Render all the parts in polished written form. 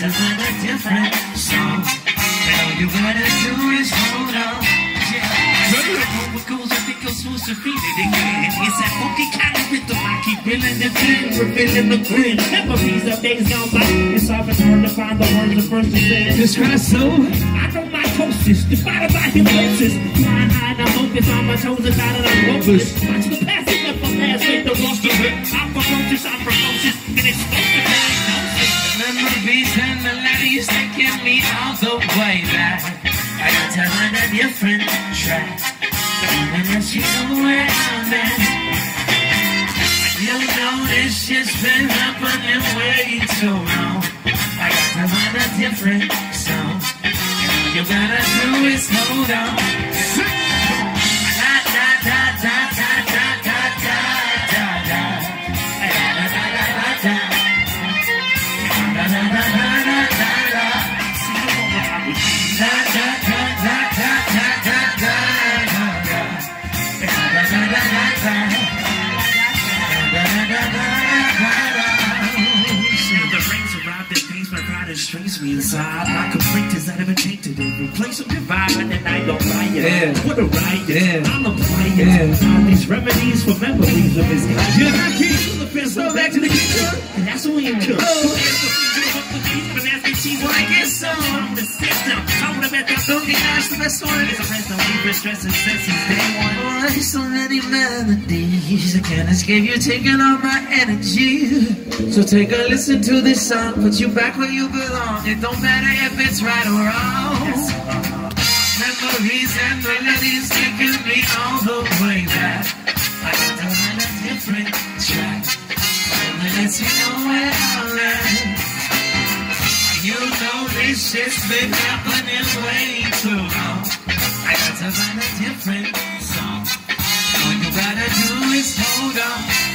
to find a different song. And all you gotta do is hold on. What goes up, it goes supposed to feel it again. It's that funky kind of rhythm. I keep feeling the grin, revealing the grin. Memories of days gone by. It's often hard to find the words the first to say. Describe so. I know my closest, divided by hypnosis. Flying high, the focus on my toes is out of the ropeless. Watch the passing of a last with the lost of it. I'm ferocious, and it's supposed to diagnosis. Memories and melodies taking me all the way back. I got to find a different track. Even if you know where I'm at, you know this shit's been happening way too long. I got to find a different song. And all you gotta do is hold on. Da da da da da da da da da da da da da da da da. Strings me inside like a printers that have been tainted and replace them divide and I don't like it. What a riot, I'm a player. All these remedies for memories of this guy. You're not kidding, the best go back to the kitchen. And that's when you come. I get so on the system. I'm gonna bet that don't get asked the best one. It's a rest of we've been stressing since day one. Boy, so many melodies I can't escape you taking all my energy. So take a listen to this song, put you back where you belong. It don't matter if it's right or wrong. Memories and melodies taking me all the way back. I got to find a different track. Only lets you know where I'm at. You know this shit's been happening way too long. I got to find a different song. All you gotta do is hold on.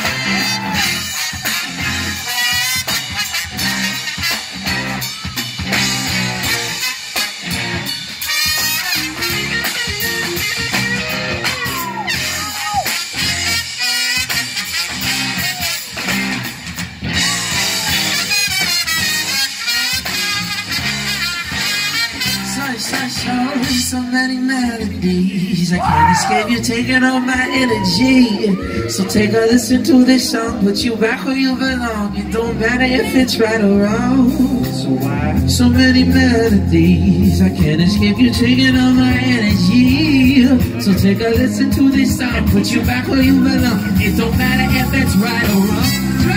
So many melodies I can't escape you taking all my energy. So take a listen to this song, put you back where you belong. It don't matter if it's right or wrong. So why? So many melodies I can't escape you taking all my energy. So take a listen to this song, put you back where you belong. It don't matter if it's right or wrong.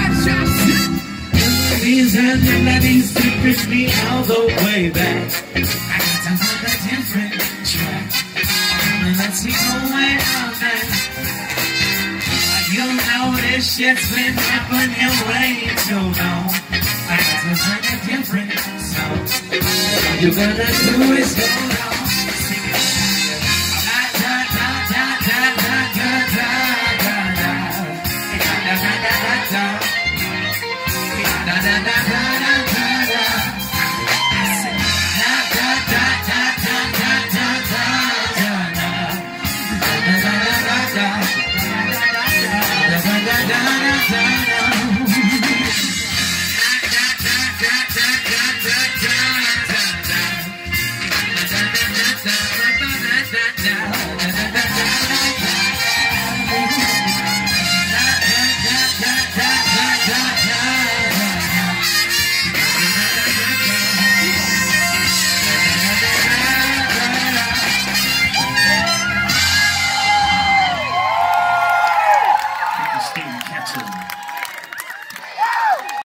Memories and melodies to push me all the way back. I got to find a different track. Only lets me know where I'm at. You know this shit's been happening way too long. I got to find a different song. All you gotta do is hold on.